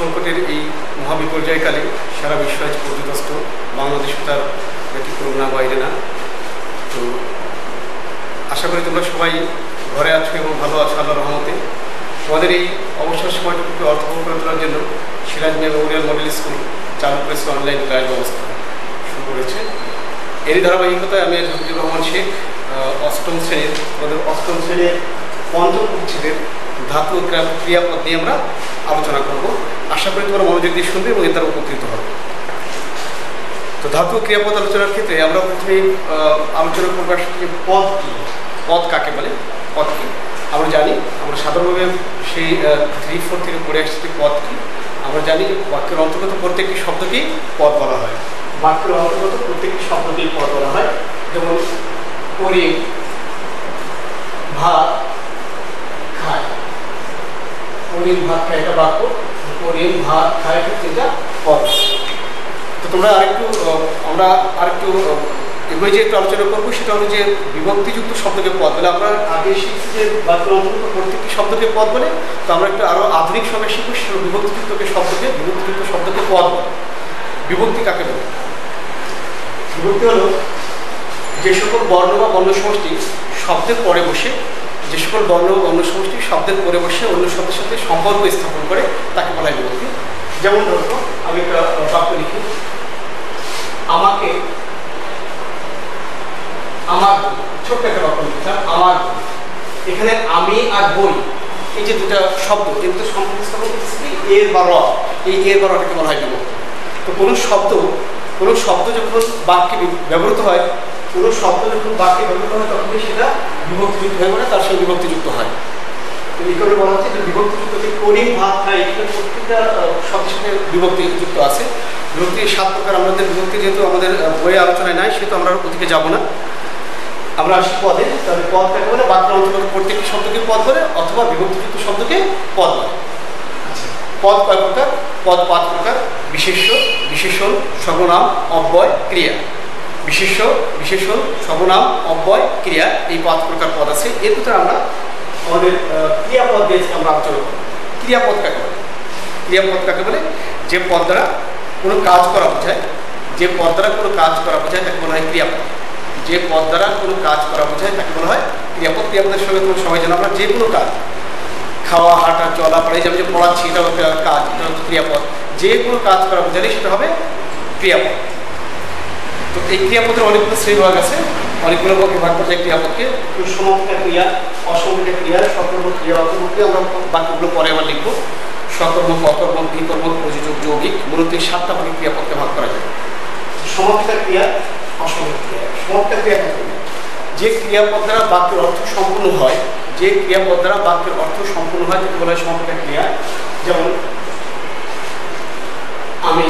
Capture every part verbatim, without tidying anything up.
সংকটের এই মহাবিপর্যয়কালে সারা বিশ্ব আজ ক্ষতিগ্রস্ত, বাংলাদেশ তার ব্যতিক্রম না, বাইরে না। তো আশা করি তোমরা সবাই ঘরে আছো এবং ভালো আছো আল্লাহর রহমতে। তোমাদের এই অবসর সময়টুকুকে অর্থবহ করে তোলার জন্য সিরাজ মেমোরিয়াল মডেল স্কুল চালু করেছে অনলাইন ক্লাস ব্যবস্থা শুরু করেছে। এরই ধারাবাহিকতায় আমি হাফিজুর রহমান শেখ অষ্টম শ্রেণীর আমাদের অষ্টম শ্রেণীর পঞ্চম পরিচ্ছেদের ধাতু ক্রিয়াপদ নিয়ে আমরা আলোচনা করব। আশা করি তোমরা মনোযোগ দিয়ে শুনবে এবং এর দ্বারা উপকৃত হবে। তো ধাতু ক্রিয়াপদ আলোচনার ক্ষেত্রে আমরা প্রথমে আলোচনা করবো আসলে পদ কী, পদ কাকে বলে, পদ কী আমরা জানি। আমরা সাধারণভাবে সেই থ্রি ফোর থেকে পড়ে আসছি পদ কী। আমরা জানি যে বাক্যের অন্তর্গত প্রত্যেকটি শব্দকেই পদ বলা হয়। বাক্যের অন্তর্গত প্রত্যেকটি শব্দকেই পদ বলা হয়। যেমন করি, ভাত খায়, করিম ভাত খায় এটা বাক্য, করিম ভাত খায় এটা পদ। তো তোমরা আরেকটু আমরা আরেকটু এগুলো যে একটু আলোচনা করবো সেটা হলো যে বিভক্তিযুক্ত শব্দকে পদ বলে। আমরা আগে শিখছি যে বাক্যের অন্তর্গত প্রত্যেকটি শব্দকে পদ বলে। তো আমরা একটু আরও আধুনিক সময় শিখবো সেটা বিভক্তিযুক্তকে শব্দকে বিভক্তিযুক্ত শব্দকে পদ বলে। বিভক্তি কাকে বলে? বিভক্তি হলো যে সকল বর্ণ বা বর্ণ সমষ্টি শব্দের পরে বসে যে সকল বর্ণ বা বর্ণ সমষ্টি শব্দের পরে বসে অন্য শব্দের সাথে সম্পর্ক স্থাপন করে তাকে বলা হয় বিভক্তি। যেমন ধরো আমি একটা বাক্য লিখি, আমাকে, আমার, ছোট্ট একটা বাক্য লিখলাম আমার। এখানে আমি আর বই এই যে দুটা শব্দ এই দুটো সম্পর্ক স্থাপন করতেছি এর বা র, এই এর বা রটাকে বলা হয় বিভক্তি। তো কোনো শব্দ কোনো শব্দ যখন বাক্যে ব্যবহৃত হয় কোনো শব্দ যখন বাক্যে ব্যবহৃত হয় তখনই সেটা বিভক্তিযুক্ত হয়ে পড়ে, তার সঙ্গে বিভক্তিযুক্ত হয়। তো এই কারণে বলা হচ্ছে যে বিভক্তিযুক্ত যে করিম ভাত খায় এখানে প্রত্যেকটা শব্দের সাথে বিভক্তিযুক্ত আছে। বিভক্তির সাত প্রকার আমাদের বিভক্তি যেহেতু আমাদের বইয়ে আলোচনায় নাই সেহেতু আমরা ওদিকে যাব না। আমরা আসি পদে। তাহলে পদ কাকে বলে? বাক্যের অন্তর্গত প্রত্যেকটি শব্দকে পদ বলে অথবা বিভক্তিযুক্ত শব্দকে পদ বলে। আচ্ছা, পদ কয় প্রকার? পদ পাঁচ প্রকার: বিশেষ্য, বিশেষণ, সর্বনাম, অব্যয়, ক্রিয়া। বিশেষ্য, বিশেষণ, সর্বনাম, অব্যয়, ক্রিয়া, এই পাঁচ প্রকার পদ আছে। এর ভিতরে আমরা আমাদের ক্রিয়াপদ দিয়ে আমরা আলোচনা করব। ক্রিয়াপদ কাকে বলে? ক্রিয়াপদ কাকে বলে? যে পদ দ্বারা কোনো কাজ করা বোঝায়, যে পদ দ্বারা কোনো কাজ করা বোঝায় তাকে বলা হয় ক্রিয়াপদ। যে পদ দ্বারা কোনো কাজ করা বোঝায় তাকে বলা হয় ক্রিয়াপদ। ক্রিয়াপদের সঙ্গে তোমার সবাই জানো আমরা যে কোনো কাজ, খাওয়া, হাঁটা, চলা, পড়া, এই যে আমি যে পড়াচ্ছি এটা একটা কাজ, এটা হচ্ছে ক্রিয়াপদ। যে কোনো কাজ করা বোঝালে সেটা হবে ক্রিয়াপদ। তো এই ক্রিয়াপদের অনেকগুলো শ্রেণীভাগ আছে, অনেকগুলো ভাগ করা যায় ক্রিয়াপদকে। সমাপিকা ক্রিয়া, অসমাপিকা ক্রিয়া, সকর্ম ক্রিয়া, অকর্মক। আমরা বাক্যগুলো পরে আবার লিখবো। সকর্মক, অকর্মক, বিকর্মক, প্রযোজক, যৌগিক, মূলত এই সাতটা ভাগে ক্রিয়াপদকে ভাগ করা যায়। সমাপিকা ক্রিয়া, অসমাপিকা ক্রিয়া। সমাপিকা ক্রিয়া যে ক্রিয়াপদ দ্বারা বাক্যের অর্থ সম্পূর্ণ হয়, যে ক্রিয়াপদ দ্বারা বাক্যের অর্থ সম্পূর্ণ হয় তাকে বলা হয় সমাপিকা ক্রিয়া। যেমন আমি,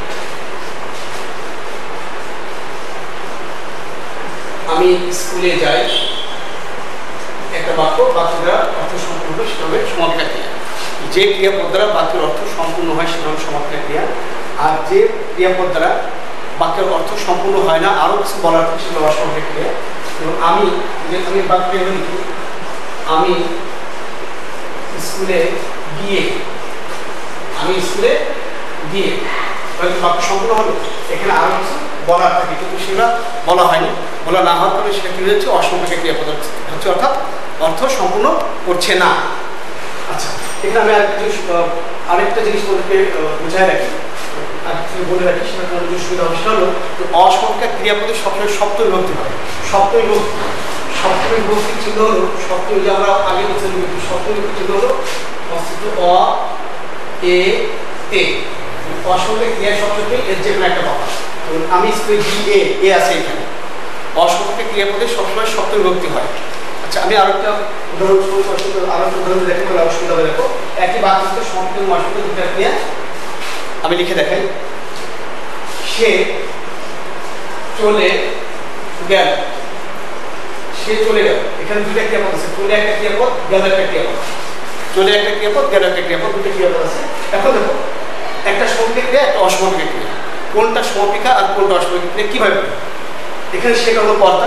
আমি স্কুলে যাই একটা বাক্য, বাক্য দ্বারা অর্থ সম্পূর্ণ হয় সেটা হবে সমাপিকা ক্রিয়া। যে ক্রিয়াপদ দ্বারা বাক্যের অর্থ সম্পূর্ণ হয় সেটা হবে সমাপিকা ক্রিয়া। আর যে ক্রিয়াপদ দ্বারা বাক্যের অর্থ সম্পূর্ণ হয় না, আরও কিছু বলার থাকে সেটা অসমাপিকা ক্রিয়া। এবং আমি যে আমি বাক্যে লিখি, আমি স্কুলে গিয়ে, আমি স্কুলে গিয়ে বাক্য সম্পূর্ণ হলো। এখানে আরও কিছু বলার থাকে কিন্তু সেটা বলা হয়নি। বলা না হওয়ার কারণে সেটা কী হচ্ছে? অসমাপিকা ক্রিয়াপদ হচ্ছে, অর্থাৎ অর্থ সম্পূর্ণ করছে না। আচ্ছা, এখানে আমি আরেকটা জিনিস আরেকটা জিনিস বলতে বোঝায় রাখি, আর বলে রাখি, সেটা কোনো সুবিধা হবে। সেটা হলো অসমাপিকা ক্রিয়াপদের সবসময় সপ্তমী বিভক্তি হয়। সপ্তমী বিভক্তি, সপ্তমী বিভক্তি চিহ্ন হলো সপ্তমী, যে আমরা আগে বলছি সপ্তমী বিভক্তি চিহ্ন হলো অস্তিত্ব অ, এ, তে। অসমাপিকা ক্রিয়া শব্দটি এর যে কোনো একটা কথা। আমি স্কুলে গিয়ে, এ এ আছে এখানে। অসমাপিকা ক্রিয়াপদের সবসময় সপ্তমী বিভক্তি হয়। আচ্ছা, আমি আরো একটা উদাহরণ আরো একটা উদাহরণ দেখে বলে অসুবিধা হবে। দেখো, একই বাক্যে সপ্তমী অসমাপিকা দুটা ক্রিয়া আমি লিখে দেখাই। সে চলে গেল, সে চলে গেল। এখানে দুইটা ক্রিয়াপদ আছে, চলে একটা ক্রিয়াপদ, গেল একটা ক্রিয়াপদ। চলে একটা ক্রিয়াপদ, গেল একটা ক্রিয়াপদ, দুটো ক্রিয়াপদ আছে। এখন দেখো, একটা সমাপিকা ক্রিয়া, একটা অসমাপিকা ক্রিয়া। কোনটা সমাপিকা আর কোনটা অসমাপিকা ক্রিয়া কীভাবে? এখানে সেটা হলো পর্দা,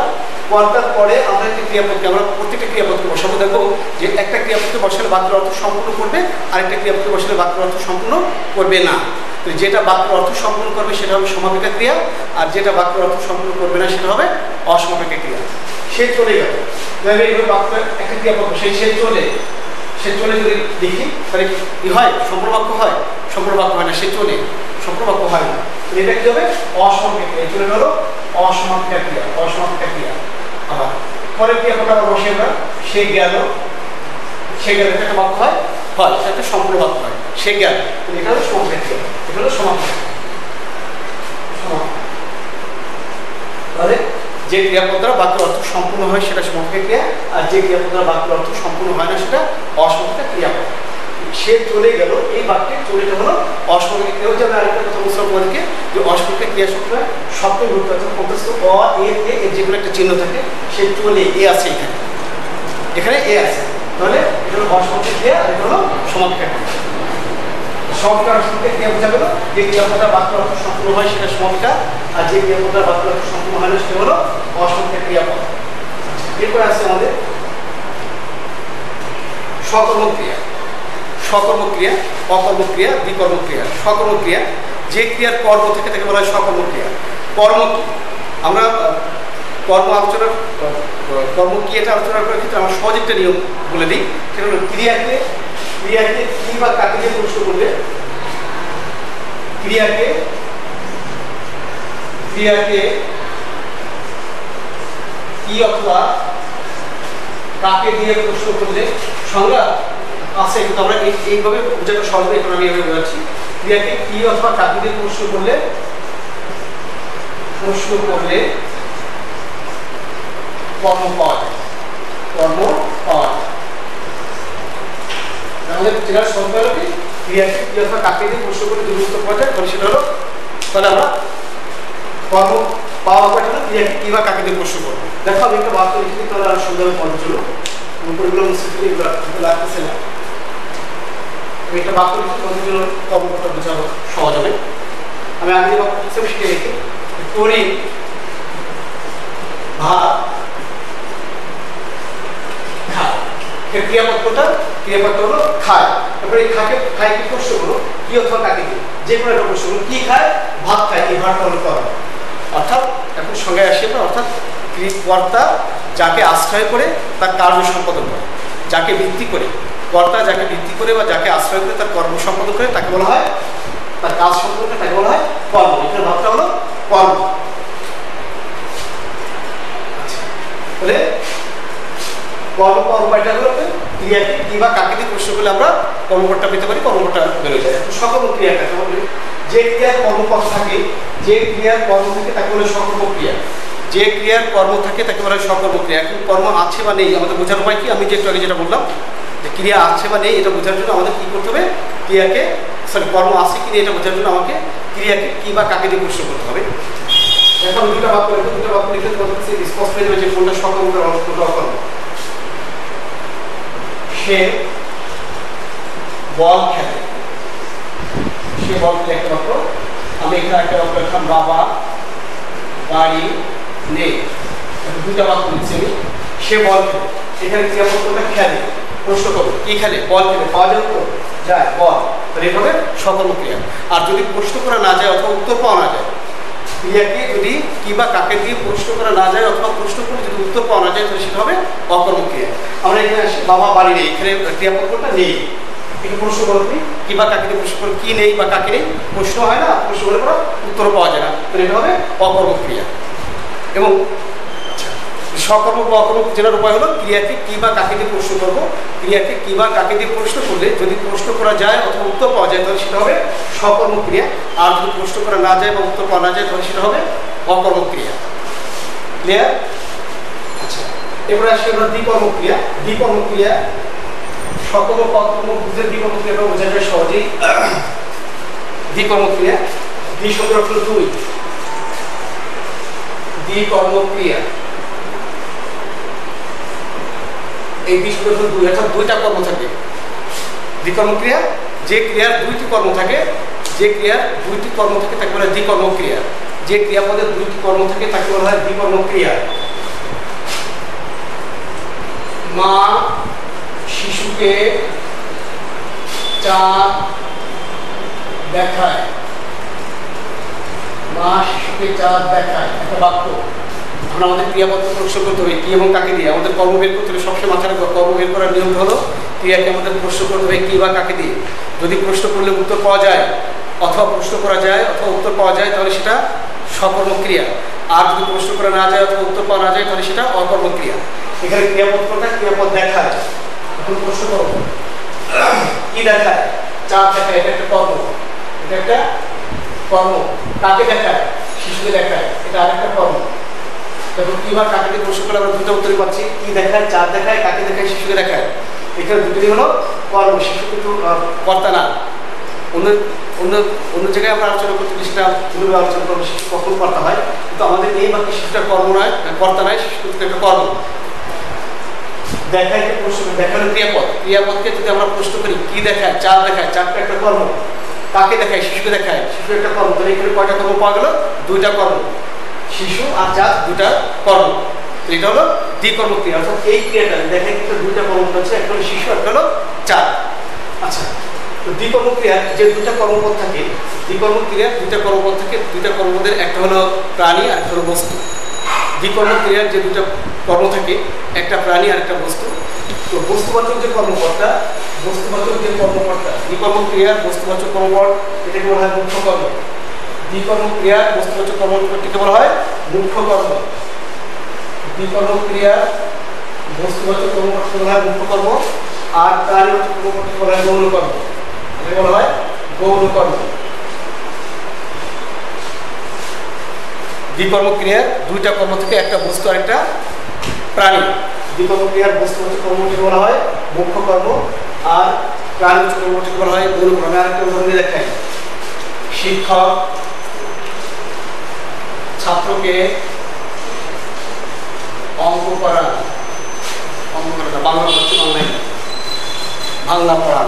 কর্তার পরে আমরা একটা ক্রিয়াপদকে আমরা প্রত্যেকটা ক্রিয়াপদকে বসাবো, দেখবো যে একটা ক্রিয়াপদকে বসালে বাক্যের অর্থ সম্পূর্ণ করবে, আরেকটা ক্রিয়াপদকে বসালে বাক্যের অর্থ সম্পূর্ণ করবে না। তো যেটা বাক্যের অর্থ সম্পূর্ণ করবে সেটা হবে সমাপিকা ক্রিয়া, আর যেটা বাক্যের অর্থ সম্পূর্ণ করবে না সেটা হবে অসমাপিকা ক্রিয়া। সে চলে গেল, এইভাবে বাক্য একটা ক্রিয়াপদ সেই সে চলে, সে চলে যদি দেখি তাহলে কি হয়? সম্পূর্ণ বাক্য হয়? সম্পূর্ণ বাক্য হয় না, সে চলে সম্পূর্ণ বাক্য হয় না। এটা কি হবে? অসমাপিকা ক্রিয়া। চলে গেল অসমাপিকা ক্রিয়া, অসমাপিকা ক্রিয়া। আবার পরের ক্রিয়াপদটা আবার বসে আমরা, সে গেল, সে গেল একটা বাক্য হয়? হয়, সেটা একটা সম্পূর্ণ বাক্য হয়, সে গেল। এটা হলো সমাপিকা ক্রিয়া, এটা হলো সমাপিকা। তাহলে যে ক্রিয়াপদ দ্বারা বাক্যের অর্থ সম্পূর্ণ হয় সেটা সমাপিকা ক্রিয়া, আর যে ক্রিয়াপদ দ্বারা বাক্যের অর্থ সম্পূর্ণ হয় না সেটা অসমাপিকা ক্রিয়াপদ। সে চলে গেল, এই বাক্যে চলেটা হলো অসমাপিকা ক্রিয়া। হচ্ছে আমি আরেকটা কথা বলছিলাম তোমাদেরকে যে অসমাপিকা ক্রিয়া শব্দ শব্দের রূপান্তর অন্তস্থ অ এ এ এর যেগুলো একটা চিহ্ন থাকে, সে চলে এ আছে এখানে, এখানে এ আছে, তাহলে এটা হলো অসমাপিকা ক্রিয়া, আর এটা হলো সমাপিকা ক্রিয়া। সমাপিকা অসমাপিকা ক্রিয়া বোঝা গেল। যে ক্রিয়াপদটা বাক্যের অর্থ সম্পূর্ণ হয় সেটা সমাপিকা, আর যে ক্রিয়াপদটা বাক্যের অর্থ সম্পূর্ণ হয় না সেটা হলো অসমাপিকা ক্রিয়াপদ। এরপর আছে আমাদের সকর্মক্রিয়া। সকর্মক্রিয়া, অকর্মক্রিয়া, বিকর্মক্রিয়া। সকর্মক্রিয়া যে ক্রিয়ার কর্ম থেকে তাকে বলা হয় সকর্মক্রিয়া। কর্ম আমরা কর্ম আলোচনা কর্ম কি এটা আলোচনা করার ক্ষেত্রে আমরা সহজ একটা নিয়ম বলে দিই, সেটা হলো ক্রিয়াকে ক্রিয়াকে কি বা কাকে দিয়ে প্রশ্ন করলে, ক্রিয়াকে ক্রিয়াকে কি অথবা কাকে দিয়ে প্রশ্ন করলে সংজ্ঞা আছে, কিন্তু আমরা এইভাবে বোঝানো সহজে এখন আমি এভাবে বোঝাচ্ছি। ক্রিয়াকে কি অথবা কাকে দিয়ে প্রশ্ন করলে প্রশ্ন করলে কর্ম পাওয়া যায়, কর্ম পাওয়া যায়। আমাদের জেলার সংজ্ঞা হলো কি? ক্রিয়াকে কি অথবা কাকে দিয়ে প্রশ্ন করলে যদি উত্তর পাওয়া যায় তাহলে সেটা হলো, তাহলে আমরা কর্ম পাওয়া যায় না, ক্রিয়াকে কি বা কাকে দিয়ে প্রশ্ন করবো। দেখো আমি একটা বাক্য লিখে দিই, তাহলে আর সুন্দরভাবে পড়ার জন্য উপরগুলো মুছে দিলে এগুলো লাগতেছে না। আমি একটা বাক্য লিখে তোমাদের জন্য কর্মটা বোঝানো সহজ হবে। আমি আগে বাক্য লিখছিলাম সেটা লিখে, করি ভাত খায়। ক্রিয়াপদ কোনটা? ক্রিয়াপদ হলো খায়। তারপরে এই খাকে খায় কি প্রশ্ন করো, কি অথবা কাকে কি, যে কোনো একটা প্রশ্ন করো, কি খায়? ভাত খায়। এই ভাতটা হলো কর্ম। অর্থাৎ এখন সংজ্ঞায় আসি আমরা, অর্থাৎ কর্তা যাকে আশ্রয় করে তার কার্য সম্পাদন করে, যাকে ভিত্তি করে, কর্তা যাকে ভিত্তি করে বা যাকে আশ্রয় করে তার কর্ম সম্পাদন করে তাকে বলা হয়, তার কাজ সম্পাদন করে তাকে বলা হয় কর্ম। এখানে ভাবটা হলো কর্ম। তাহলে কর্ম পাওয়ার উপায়টা হলো ক্রিয়াকে কি বা কাকে দিয়ে প্রশ্ন করলে আমরা কর্মপদটা পেতে পারি, কর্মপদটা বেরোয় যায়। সকর্ম ক্রিয়াটা যে ক্রিয়ার কর্মপদ থাকে, যে ক্রিয়ার কর্ম থাকে তাকে বলে সকর্ম ক্রিয়া। যে ক্রিয়ার কর্ম থাকে তাকে বলা হয় সকর্ম ক্রিয়া। এখন কর্ম আছে বা নেই আমাদের বোঝার উপায় কি? আমি যে একটু আগে যেটা বললাম যে ক্রিয়া আছে বা নেই এটা বোঝার জন্য আমাদের কী করতে হবে? ক্রিয়াকে সরি কর্ম আছে কি নেই এটা বোঝার জন্য আমাকে ক্রিয়াকে কি বা কাকে দিয়ে প্রশ্ন করতে হবে। এখন দুটা বাক্য লিখে দুটো বাক্য লিখে তোমাদের কাছে স্পষ্ট হয়ে যাবে যে কোনটা সকর্ম কোনটা অকর্ম। সে বল খেলে, সে বল খেলে একটা বাক্য। আমি এখানে একটা বাক্য লিখলাম বাবা বাড়ি নেই। দুইটা বাক্য লিখছি আমি। সে বল খেলে, এখানে ক্রিয়াপদটা খেলে, প্রশ্ন করবো কি খেলে? বল খেলে। পাওয়া যাবে তো? যায় বল, তাহলে এটা হবে সকর্ম ক্রিয়া। আর যদি প্রশ্ন করা না যায় অথবা উত্তর পাওয়া না যায়, ক্রিয়াকে যদি কি বা কাকে দিয়ে প্রশ্ন করা না যায় অথবা প্রশ্ন করে যদি উত্তর পাওয়া না যায় তাহলে সেটা হবে অকর্ম ক্রিয়া। আমরা এখানে আসি বাবা বাড়ি নেই, এখানে ক্রিয়াপদটা নেই। একটু প্রশ্ন করো তুমি কি বা কাকে দিয়ে প্রশ্ন করো, কি নেই বা কাকে নেই, প্রশ্ন হয় না, প্রশ্ন করে পড়া উত্তর পাওয়া যায় না, তাহলে এটা হবে অকর্ম ক্রিয়া। এবং সকর্ম বা অকর্ম জেনার উপায় হলো ক্রিয়াকে কি বা কাকে দিয়ে প্রশ্ন করবো। ক্রিয়াকে কি বা কাকে দিয়ে প্রশ্ন করলে যদি প্রশ্ন করা যায় অথবা উত্তর পাওয়া যায় তাহলে সেটা হবে সকর্ম ক্রিয়া। আর যদি প্রশ্ন করা না যায় বা উত্তর পাওয়া না যায় তাহলে সেটা হবে অকর্ম ক্রিয়া। ক্লিয়ার? আচ্ছা, এবারে আসি আমরা দ্বিকর্ম ক্রিয়া। দ্বিকর্ম ক্রিয়া সকর্ম অকর্ম বুঝে দ্বিকর্ম ক্রিয়াটা বোঝা যায় সহজেই। দ্বিকর্ম ক্রিয়া, দ্বি শব্দের অর্থ দুই, দ্বিকর্ম ক্রিয়া। এই দ্বি শব্দের অর্থ দুই, অর্থাৎ দুইটা কর্ম থাকে। দ্বিকর্ম ক্রিয়া যে ক্রিয়ার দুইটি কর্ম থাকে, যে ক্রিয়ার দুইটি কর্ম থাকে তাকে বলা হয় দ্বিকর্ম ক্রিয়া। যে ক্রিয়াপদের দুইটি কর্ম থাকে তাকে বলা হয় দ্বিকর্ম ক্রিয়া। মা শিশুকে চাঁদ দেখায়। মা শিশুকে চাঁদ দেখায় একটা বাক্য। আমরা আমাদের ক্রিয়াপদ প্রশ্ন করতে হবে কি এবং কাকে দিয়ে। আমাদের কর্ম বের করতে হবে, সবসময় মাথায় রাখবো কর্ম বের করার নিয়ম হলো ক্রিয়াকে আমাদের প্রশ্ন করতে হবে কি বা কাকে দিয়ে। যদি প্রশ্ন করলে উত্তর পাওয়া যায় অথবা প্রশ্ন করা যায় অথবা উত্তর পাওয়া যায় তাহলে সেটা সকর্মক্রিয়া। আর যদি প্রশ্ন করা না যায় অথবা উত্তর পাওয়া না যায় তাহলে সেটা অকর্মক্রিয়া। এখানে ক্রিয়াপদ কোনটা? ক্রিয়াপদ দেখায়। এখন প্রশ্ন করবো কি দেখায়? চাঁদ দেখায়, এটা একটা কর্ম, এটা একটা কর্ম। কাকে দেখায়? শিশুকে দেখায়, এটা আরেকটা কর্ম। তখন কি বা কাকে দিয়ে প্রশ্ন করলে আমরা দুটো উত্তরই পাচ্ছি, কি দেখায়, চাঁদ দেখায়, কাকে দেখায়, শিশুকে দেখায়। এখানে দুটোই হলো কর্ম, শিশু কিন্তু কর্তা না। অন্য অন্য অন্য জায়গায় আমরা আলোচনা করতে গেলে সেটা কিভাবে আলোচনা করবো, শিশু কখন কর্তা হয়, কিন্তু আমাদের এই বাকি শিশুটা কর্ম নয়, কর্তা নয়, শিশু কিন্তু একটা কর্ম। দেখায় প্রশ্ন, দেখানো ক্রিয়াপদ। ক্রিয়াপদকে যদি আমরা প্রশ্ন করি কি দেখায়? চাঁদ দেখায়, চাঁদটা একটা কর্ম। কাকে দেখায়? শিশুকে দেখায়, শিশু একটা কর্ম। তাহলে এখানে কয়টা কর্ম পাওয়া গেল? দুইটা কর্ম, শিশু আর চাঁদ দুটা কর্ম। এটা হলো দ্বিকর্ম ক্রিয়া। অর্থাৎ এই ক্রিয়াটা দেখেন কিন্তু দুইটা কর্ম হচ্ছে, একটা হলো শিশু, একটা হলো চাঁদ। আচ্ছা, তো দ্বিকর্ম ক্রিয়ার যে দুইটা কর্মপদ থাকে, দ্বিকর্ম ক্রিয়ার দুইটা কর্মপদ থাকে, দুইটা কর্মপদের একটা হলো প্রাণী আর একটা হলো বস্তু। দ্বিকর্ম ক্রিয়ার যে দুইটা কর্ম থাকে, একটা প্রাণী আর একটা বস্তু। তো বস্তুবাচক যে কর্মপদটা, বস্তুবাচক যে কর্মপদটা দ্বিকর্ম ক্রিয়ার বস্তুবাচক কর্মপদ, এটাকে বলা হয় মুখ্য কর্ম। দ্বিকর্ম ক্রিয়ার বস্তুবাচক কর্মপদটিকে বলা হয় মুখ্য কর্ম। দ্বিকর্ম ক্রিয়ার বস্তুবাচক কর্মপদকে বলা হয় মুখ্য কর্ম, আর প্রাণীবাচক কর্মপদকে বলা হয় গৌণ কর্ম। এটাকে বলা হয় গৌণ কর্ম। দ্বিকর্ম ক্রিয়ার দুইটা কর্ম থেকে একটা বস্তু আর একটা প্রাণী। দ্বিকর্ম ক্রিয়ার বস্তুবাচক কর্মটিকে বলা হয় মুখ্য কর্ম, আর প্রাণীবাচক কর্মটিকে বলা হয় গৌণ কর্ম। আমি আরেকটা উদাহরণ দিয়ে দেখাই। শিক্ষক ছাত্রকে অঙ্ক করান, অঙ্ক করা বাংলা হচ্ছে বাংলায় বাংলা পড়ান,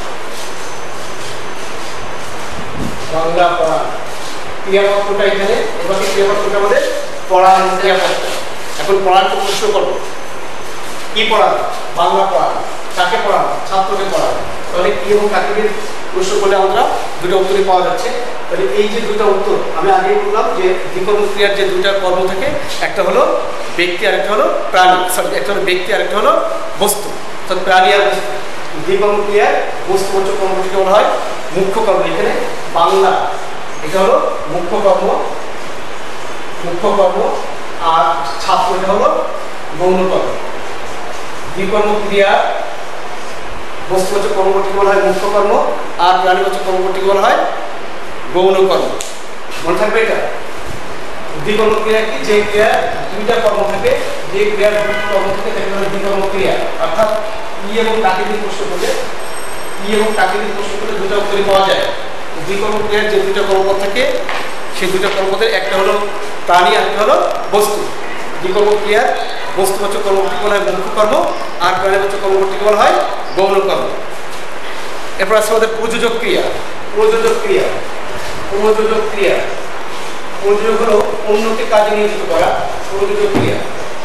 বাংলা পড়ান। ক্রিয়াপদটা এখানে, এবার ক্রিয়াপদটা আমাদের পড়ান ক্রিয়াপদ। এখন পড়ানকে প্রশ্ন করবো কি পড়ান? বাংলা পড়ান। কাকে পড়ান? ছাত্রকে পড়ান। তাহলে কি এবং কাকে দিয়ে প্রশ্ন করলে আমরা দুটো উত্তরই পাওয়া যাচ্ছে। তাহলে এই যে দুটো উত্তর আমি আগেই বললাম যে দ্বিকর্ম ক্রিয়ার যে দুইটা কর্ম থাকে, একটা হলো ব্যক্তি আর একটা হলো প্রাণী, সরি একটা হলো ব্যক্তি আর একটা হলো বস্তু, অর্থাৎ প্রাণী আর বস্তু। দ্বিকর্ম ক্রিয়ার বস্তুবাচক কর্মটিকে বলা হয় মুখ্য কর্ম। এখানে বাংলা এটা হলো মুখ্য কর্ম, মুখ্য কর্ম, আর ছাত্র এটা হলো গৌণ কর্ম। দ্বিকর্ম ক্রিয়া বস্তুবাচক কর্মটিকে বলা হয় মুখ্য কর্ম, আর প্রাণীবাচক কর্মটিকে বলা হয় গৌণ কর্ম। মনে থাকবে এটা। দ্বিকর্ম ক্রিয়া কি? যে ক্রিয়া দুইটা কর্ম থাকে, যে ক্রিয়ার দুটো কর্ম থাকে তাকে বলা হয় দ্বিকর্ম ক্রিয়া। অর্থাৎ ই এবং কাকে দিয়ে প্রশ্ন করলে, ই এবং কাকে দিয়ে প্রশ্ন করলে দুটো উত্তরই পাওয়া যায়। দ্বিকর্ম ক্রিয়ার যে দুটো কর্মপদ থাকে সেই দুটো কর্মপদের একটা হলো প্রাণী আর একটা হলো বস্তু। দ্বিকর্ম ক্রিয়ার বস্তুবাচক কর্মটিকে বলা হয় মুখ্য কর্ম, আর প্রাণীবাচক কর্মটিকে বলা হয় গৌণ কর্ম। এরপর আছে আমাদের প্রযোজক ক্রিয়া। প্রযোজক ক্রিয়া, প্রযোজক ক্রিয়া, প্রযোজক হলো অন্যকে কাজে নিয়োজিত করা। প্রযোজক ক্রিয়া,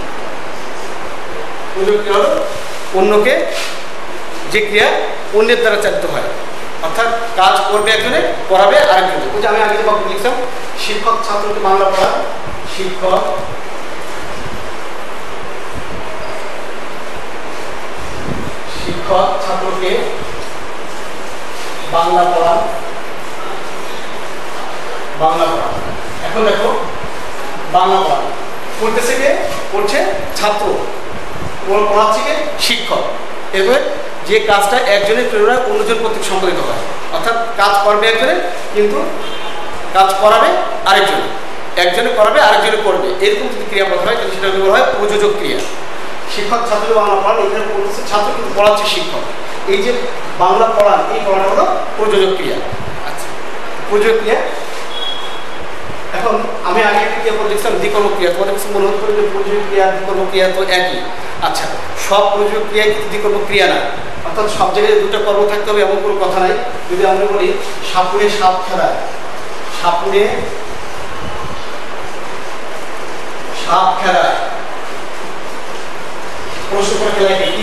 প্রযোজক ক্রিয়া হলো অন্যকে, যে ক্রিয়া অন্যের দ্বারা চালিত হয়, অর্থাৎ কাজ করবে একজনে, করাবে আরেকজনে। ওই যে আমি আগে যে বাক্য লিখলাম, শিক্ষক ছাত্রকে বাংলা পড়ান, শিক্ষক শিক্ষক ছাত্রকে বাংলা পড়ান, বাংলা পড়ান। এখন দেখো বাংলা পড়ান পড়তেছে কে? পড়ছে ছাত্র, পড়াচ্ছে কে? শিক্ষক। এরপরে যে কাজটা একজনের প্রেরণায় অন্যজন কর্তৃক সম্পাদিত হয়, অর্থাৎ কাজ করবে একজনে কিন্তু কাজ করাবে আরেকজনে, একজনে করাবে আরেকজনে করবে, এরকম যদি ক্রিয়াপদ হয় তাহলে সেটা বলা হয় প্রযোজক ক্রিয়া। শিক্ষক ছাত্রকে বাংলা পড়ান, এখানে পড়তেছে ছাত্র কিন্তু পড়াচ্ছে শিক্ষক। এই যে বাংলা পড়ান, এই পড়াটা হলো প্রযোজক ক্রিয়া। আচ্ছা, প্রযোজক ক্রিয়া। এখন আমি আগে একটা ক্রিয়াপদ লিখছিলাম দ্বিকর্ম ক্রিয়া। তোমাদের কাছে মনে হতে পারে যে প্রযোজক ক্রিয়া দ্বিকর্ম ক্রিয়া তো একই। আচ্ছা, সব প্রযোজক ক্রিয়াই কিন্তু দ্বিকর্ম ক্রিয়া না, অর্থাৎ সব জায়গায় দুটো কর্ম থাকতে হবে এমন কোনো কথা নাই। যদি আমরা বলি সাপুড়ে সাপ খেলায়, সাপুড়ে সাপ খেলায়, প্রশ্ন করে খেলায় কি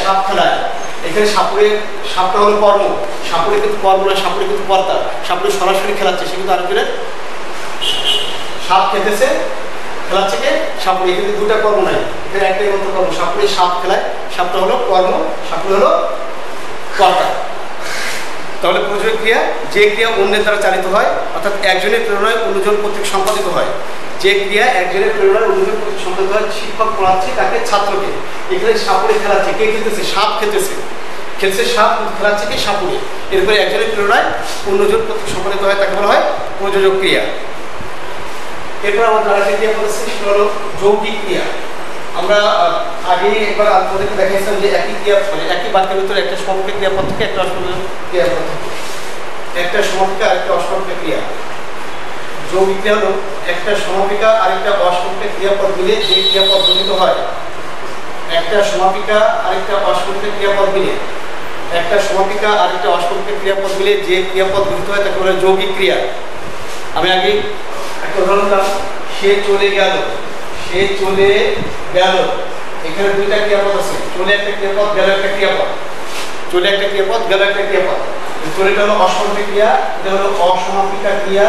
সাপ খেলায়, এখানে সাপুরে সাপটা হলো কর্ম, সাপুরে কিন্তু কর্ম নয়, সাপুরে কিন্তু কর্তা, সাপুরে সরাসরি খেলাচ্ছে, সে কিন্তু আরেকজনের সাপ খেতেছে, খেলাচ্ছে কে সাপুরে, এখানে দুটা কর্ম নাই, এখানে একটাই মাত্র কর্ম, সাপুরে সাপ খেলায়, সাপটা হলো কর্ম, সাপুরে হলো কর্তা। তাহলে প্রযোজক ক্রিয়া যে ক্রিয়া অন্যের দ্বারা চালিত হয়, অর্থাৎ একজনের প্রেরণায় অন্যজন কর্তৃক সম্পাদিত হয়, যে ক্রিয়া একজনের প্রেরণায় অন্যজন কর্তৃক সম্পাদিত হয়, শিক্ষক পড়াচ্ছে তাকে ছাত্রকে, এখানে সাপুরে খেলাচ্ছে, কে খেলতেছে সাপ খেলতেছে, খেলছে সাপ খেলাচ্ছে কি সাপুরে, এরপরে একজনের প্রেরণায় অন্যজন কর্তৃক সম্পাদিত হয়, তাকে বলা হয় প্রযোজক ক্রিয়া। এরপর আমাদের আরেকটা ক্রিয়া বলেছে সেটা হলো যৌগিক ক্রিয়া। আমরা আগে একবার আপনাদেরকে দেখাইছিলাম যে একই ক্রিয়া মানে একই বাক্যের ভিতরে একটা সমাপিকা ক্রিয়াপদ থেকে একটা অসমাপিকা ক্রিয়াপদ থাকে, একটা সমাপিকা আরেকটা অসমাপিকা ক্রিয়া। যৌগিক ক্রিয়া হলো একটা সমাপিকা আরেকটা অসমাপিকা ক্রিয়াপদ মিলে যে ক্রিয়াপদ গঠিত হয়, একটা সমাপিকা আরেকটা অসমাপিকা ক্রিয়াপদ মিলে একটা সমাপিকা আরেকটা অসমাপিকা ক্রিয়াপদ মিলে যে ক্রিয়াপদ গঠিত হয় তাকে বলা হয় যৌগিক ক্রিয়া। আমি আগে একটা উদাহরণ দিলাম, সে চলে গেল, সে চলে গেল, এখানে দুইটা ক্রিয়াপদ আছে, চলে একটা ক্রিয়াপদ, গেল একটা ক্রিয়াপদ, চলে একটা ক্রিয়াপদ, গেল একটা ক্রিয়াপদ। চলেটা হলো অসমাপিকা ক্রিয়া, এটা হলো অসমাপিকা ক্রিয়া,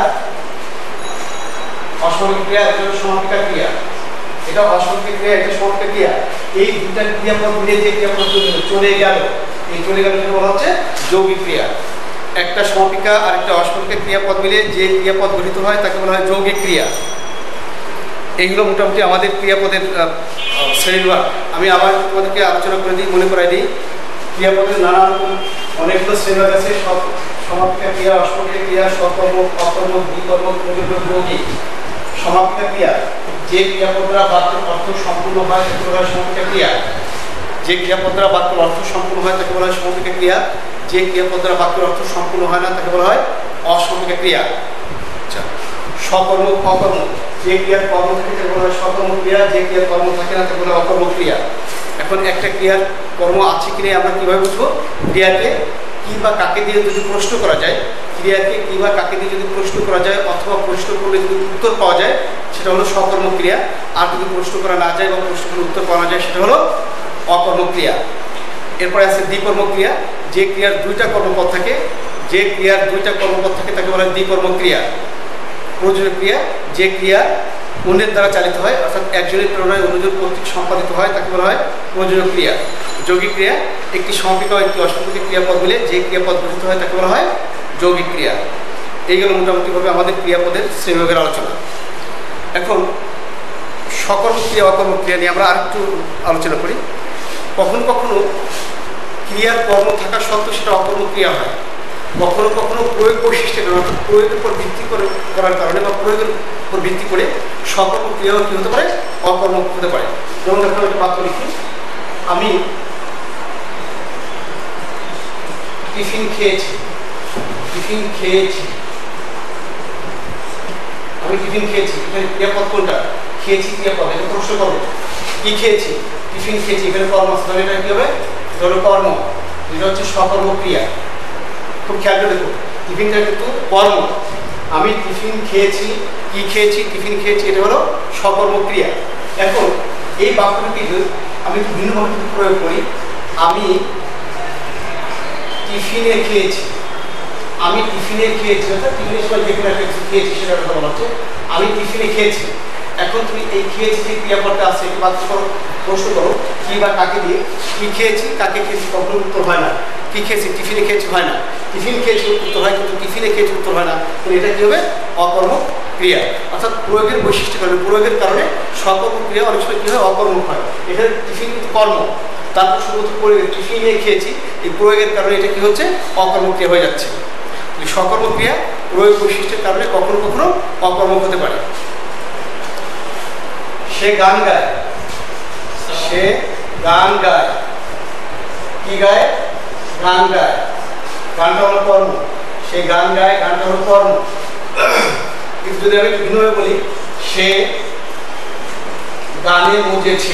অসমাপিকা ক্রিয়া, এটা হলো সমাপিকা ক্রিয়া, এটা অসমাপিকা ক্রিয়া, এটা সমাপিকা ক্রিয়া। এই দুইটা ক্রিয়াপদ মিলে যে ক্রিয়াপদ চলে গেল, এই চলে গেল বলা হচ্ছে যৌগিক ক্রিয়া। একটা সমাপিকা আর একটা অসমাপিকা ক্রিয়াপদ মিলে যে ক্রিয়াপদ গঠিত হয় তাকে বলা হয় যৌগিক ক্রিয়া। এইগুলো মোটামুটি আমাদের ক্রিয়াপদের শ্রেণীবিভাগ। আমি আবার তোমাদেরকে আলোচনা করে দিই, মনে করাই দিই, ক্রিয়াপদের নানা রকম অনেকগুলো শ্রেণীবিভাগ আছে, সব সমাপিকা ক্রিয়া, অসমাপিকা ক্রিয়া, সকর্ম, অকর্ম, দ্বিকর্ম, প্রযোজক, যৌগিক। সমাপিকা ক্রিয়া যে ক্রিয়াপদ দ্বারা বাক্যের অর্থ সম্পূর্ণ হয় তাকে বলা হয় সমাপিকা ক্রিয়া, যে ক্রিয়াপদ দ্বারা বাক্যের অর্থ সম্পূর্ণ হয় তাকে বলা হয় সমাপিকা ক্রিয়া, যে ক্রিয়াপদ দ্বারা বাক্যের অর্থ সম্পূর্ণ হয় না তাকে বলা হয় অসমাপিকা ক্রিয়া। আচ্ছা, সকর্ম, অকর্ম, যে ক্রিয়ার কর্ম থাকে তাকে বলা হয় সকর্ম ক্রিয়া, যে ক্রিয়ার কর্ম থাকে না তাকে বলা হয় অকর্ম ক্রিয়া। এখন একটা ক্রিয়ার কর্ম আছে কি নেই আমরা কীভাবে বুঝবো? ক্রিয়াকে কী বা কাকে দিয়ে যদি প্রশ্ন করা যায়, ক্রিয়াকে কী বা কাকে দিয়ে যদি প্রশ্ন করা যায় অথবা প্রশ্ন করলে যদি উত্তর পাওয়া যায় সেটা হলো সকর্ম ক্রিয়া, আর যদি প্রশ্ন করা না যায় বা প্রশ্ন করলে উত্তর পাওয়া যায় সেটা হলো অকর্ম ক্রিয়া। এরপরে আছে দ্বিকর্ম ক্রিয়া, যে ক্রিয়ার দুইটা কর্মপদ থাকে, যে ক্রিয়ার দুইটা কর্মপদ থাকে তাকে বলা হয় দ্বিকর্ম ক্রিয়া। প্রযোজক ক্রিয়া যে ক্রিয়া অন্যের দ্বারা চালিত হয়, অর্থাৎ একজনের প্রেরণায় অন্যজন কর্তৃক সম্পাদিত হয় তাকে বলা হয় প্রযোজক ক্রিয়া। যৌগিক ক্রিয়া একটি সমাপিকা ও একটি অসমাপিকা ক্রিয়াপদ মিলে যে ক্রিয়াপদ গঠিত হয় তাকে বলা হয় যৌগিক ক্রিয়া। এইগুলো মোটামুটিভাবে আমাদের ক্রিয়াপদের শ্রেণীবিভাগের আলোচনা। এখন সকর্ম ক্রিয়া, অকর্ম ক্রিয়া নিয়ে আমরা আরেকটু আলোচনা করি। কখনো কখনো ক্রিয়ার কর্ম থাকা সত্ত্বেও সেটা অকর্ম ক্রিয়া হয়, কখনো কখনো প্রয়োগ বৈশিষ্ট্যের কারণে, অর্থাৎ প্রয়োগের উপর ভিত্তি করে করার কারণে বা প্রয়োগের উপর ভিত্তি করে সকর্ম ক্রিয়াও কী হতে পারে? অকর্ম হতে পারে। যেমন দেখো একটা বাক্য লিখি, আমি টিফিন খেয়েছি, টিফিন খেয়েছি, আমি টিফিন খেয়েছি, এখানে ক্রিয়াপদ কোনটা? খেয়েছি ক্রিয়াপদ, এটা প্রশ্ন করবো কি খেয়েছি? টিফিন খেয়েছি, এখানে কর্ম আছে, তাহলে এটা কী হবে? ধরো কর্ম, এটা হচ্ছে সকর্ম ক্রিয়া। খুব খেয়াল করে দেখো, টিফিনটা কিন্তু কর্ম, আমি টিফিন খেয়েছি, কি খেয়েছি? টিফিন খেয়েছি, এটা হলো সকর্ম ক্রিয়া। এখন এই বাক্যটি আমি ভিন্নভাবে যদি প্রয়োগ করি, আমি টিফিনে খেয়েছি, আমি টিফিনে খেয়েছি, অর্থাৎ টিফিনের সময় যে কোনো একটা কিছু খেয়েছি সেটা কথা বলা হচ্ছে, আমি টিফিনে খেয়েছি। এখন তুমি এই খেয়েছি যে ক্রিয়াপদটা আছে, বাক্য করো, প্রশ্ন করো কি বা কাকে দিয়ে, কি খেয়েছি, কাকে খেয়েছি, কখনো উত্তর হয় না। কি খেয়েছি? টিফিনে খেয়েছি হয় না, টিফিন খেয়েছি উত্তর হয়, কিন্তু টিফিনে খেয়েছি উত্তর হয় না। তো এটা কী হবে? অকর্ম ক্রিয়া। অর্থাৎ প্রয়োগের বৈশিষ্ট্য কারণে, প্রয়োগের কারণে সকর্ম ক্রিয়া অনেক সময় কী হয়? অকর্ম হয়। এখানে টিফিন কিন্তু কর্ম, তারপর শুধুমাত্র প্রয়োগের টিফিনে খেয়েছি, এই প্রয়োগের কারণে এটা কী হচ্ছে? অকর্ম ক্রিয়া হয়ে যাচ্ছে। সকর্ম ক্রিয়া প্রয়োগ বৈশিষ্ট্যের কারণে কখনো কখনো অকর্ম হতে পারে। সে গান গায়, সে গান গায়, কি গায়? গান গায়, গানটা হলো কর্ম, সে গান গায়, গানটা হলো কর্ম। কিন্তু যদি আমি ভিন্নভাবে বলি, সে গানে মজেছে,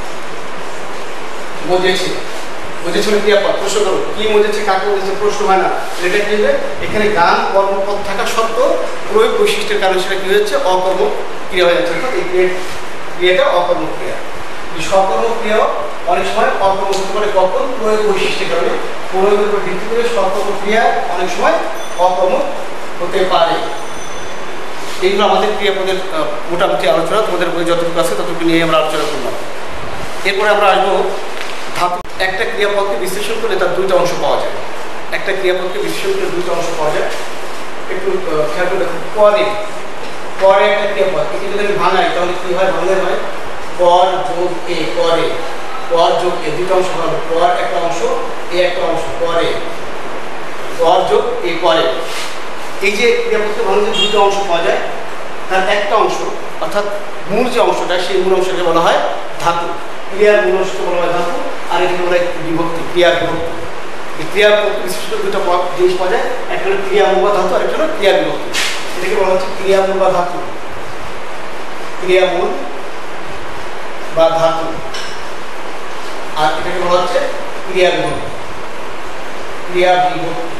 মজেছে, মজেছে ক্রিয়াপদ, প্রশ্ন করো কি মজেছে, কাকে মজেছে, প্রশ্ন হয় না। এটা কি হবে? এখানে গান কর্মপদ থাকা সত্ত্বেও প্রয়োগ বৈশিষ্ট্যের কারণে সেটা কি হচ্ছে? অকর্ম ক্রিয়া হয়ে যাচ্ছে, অর্থাৎ এই ক্রিয়াটা অকর্ম ক্রিয়া। সকর্ম ক্রিয়া অনেক সময় অকর্মক হতে পারে। কখন? প্রয়োগ বৈশিষ্ট্যের কারণে, প্রয়োগের উপর ভিত্তি করে সকর্মক ক্রিয়া অনেক সময় অকর্মক হতে পারে। এইগুলো আমাদের ক্রিয়াপদের মোটামুটি আলোচনা, তোমাদের বই যতটুকু আছে ততটুকু নিয়ে আমরা আলোচনা করলাম। এরপরে আমরা আসবো ধাতু। একটা ক্রিয়াপদকে বিশ্লেষণ করলে তার দুইটা অংশ পাওয়া যায়। একটা ক্রিয়াপদকে বিশ্লেষণ করলে দুইটা অংশ পাওয়া যায়। একটু খেয়াল করে দেখুন, পরে পরে একটা ক্রিয়াপদ একে যদি আমি ভাঙাই তাহলে কি হয়? ভাঙলে হয় পর যোগ এ, পরে পর যোগ এ, দুটো অংশ হবে। পর একটা অংশ, এ একটা অংশ, পরে পর যোগ এ, পরে। এই যে ক্রিয়াপদকে ভাঙলে দুটো অংশ পাওয়া যায়, তার একটা অংশ অর্থাৎ মূল যে অংশটা, সেই মূল অংশকে বলা হয় ধাতু। ক্রিয়ার মূল অংশকে বলা হয় ধাতু, আর এটাকে বলা হয় বিভক্তি, ক্রিয়ার বিভক্তি। এই ক্রিয়ার বিশিষ্ট দুটো জিনিস পাওয়া যায়, একটা হলো ক্রিয়ামূল বা ধাতু, আর একটা হলো ক্রিয়া বিভক্তি। এটাকে বলা হচ্ছে ক্রিয়ামূল বা ধাতু, ক্রিয়ামূল বা ধাতু, আর এটাকে বলা হচ্ছে ক্রিয়া বিভক্তি, ক্রিয়া বিভক্তি।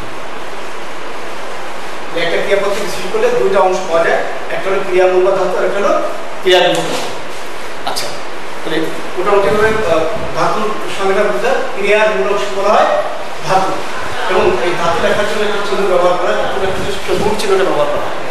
একটা ক্রিয়াপদকে বিশ্লেষণ করলে দুইটা অংশ পাওয়া যায়, একটা হলো ক্রিয়ামূল বা ধাতু, আর একটা হলো ক্রিয়া বিভক্তি। আচ্ছা, তাহলে মোটামুটি ভাবে ধাতুর সংজ্ঞাটা বুঝতে, ক্রিয়ার মূল অংশ বলা হয় ধাতু, এবং এই ধাতু লেখার জন্য একটা চিহ্ন ব্যবহার করা হয়, ধাতু লেখার জন্য রূপ চিহ্নটা ব্যবহার করা হয়।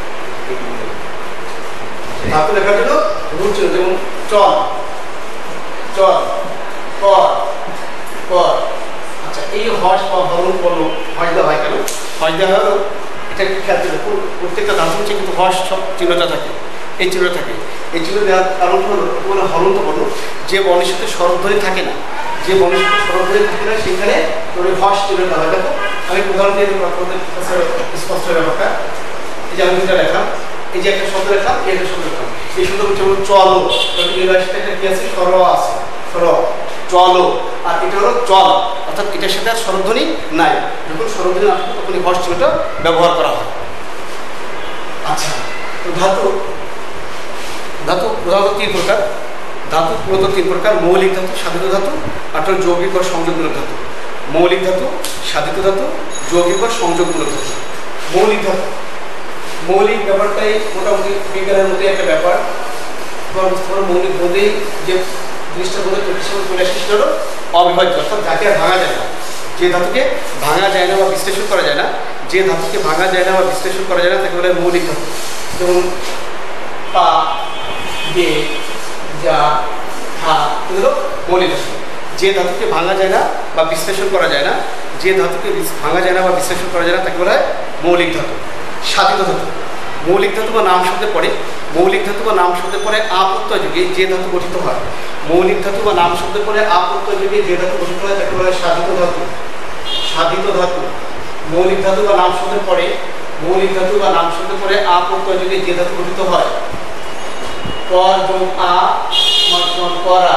ধাতু লেখার জন্য রূপ চিহ্ন, যেমন চল, চল, কর, কর। আচ্ছা, এই হস বা হরণ বর্ণ, হস দেওয়া হয় কেন? হস দেওয়া হলো এটা একটু খেয়াল করে, প্রত্যেকটা ধাতু হচ্ছে কিন্তু হস সব চিহ্নটা থাকে, এই চিহ্নটা থাকে। এই চিহ্ন দেওয়ার কারণ হলো মানে হরন্ত বর্ণ, যে বর্ণের সাথে স্বরধ্বনি থাকে না, যে বর্ণের সাথে স্বরধ্বনি থাকে না সেখানে তোর হস চিহ্নটা হয়। দেখো আমি উদাহরণ দিয়ে আপনাদের কাছে স্পষ্ট ব্যাপারটা। এই যে আমি দুটা লেখা, এই যে একটা শব্দ লেখা, এই একটা শব্দ লেখা, এই শব্দ হচ্ছে চলো, এর সাথে একটা কি আছে? সর আছে, সর, চলো। আর এটা হলো চল, অর্থাৎ এটার সাথে আর স্বরধ্বনি নাই। যখন স্বরধ্বনি আসবে তখন এই হস চিহ্নটা ব্যবহার করা হয়। আচ্ছা, তো ধাতু, ধাতু প্রধানত তিন প্রকার। ধাতু মূলত তিন প্রকার: মৌলিক ধাতু, সাধিত ধাতু, আর যৌগিক বা সংযোগমূলক ধাতু। মৌলিক ধাতু, সাধিত ধাতু, যৌগিক বা সংযোগমূলক ধাতু। মৌলিক ধাতু, মৌলিক ব্যাপারটাই মোটামুটি বিজ্ঞানের মধ্যে একটা ব্যাপার। তোমার বুঝতে পারো মৌলিক বোধেই যে জিনিসটা বলে চলে আসে সেটা হলো অবিভাজ্য, অর্থাৎ যাকে আর ভাঙা যায় না, যে ধাতুকে ভাঙা যায় না বা বিশ্লেষণ করা যায় না, যে ধাতুকে ভাঙা যায় না বা বিশ্লেষণ করা যায় না তাকে বলে মৌলিক ধাতু। যেমন পা, দে, যা, হা, এগুলো মৌলিক ধাতু। যে ধাতুকে ভাঙা যায় না বা বিশ্লেষণ করা যায় না, যে ধাতুকে ভাঙা যায় না বা বিশ্লেষণ করা যায় না তাকে বলা হয় মৌলিক ধাতু। সাধিত ধাতু, মৌলিক ধাতু বা নাম শব্দে পড়ে, মৌলিক ধাতু বা নাম শব্দে পড়ে আ প্রত্যয় যুগে যে ধাতু গঠিত হয়, মৌলিক ধাতু বা নাম শব্দে পড়ে আ প্রত্যয় যুগে যে ধাতু গঠিত হয় তাকে বলা হয় সাধিত ধাতু। সাধিত ধাতু, মৌলিক ধাতু বা নাম শব্দে পড়ে, মৌলিক ধাতু বা নাম শব্দে পড়ে আ প্রত্যয় যুগে যে ধাতু গঠিত হয়, কর যোগ আ সমান করা,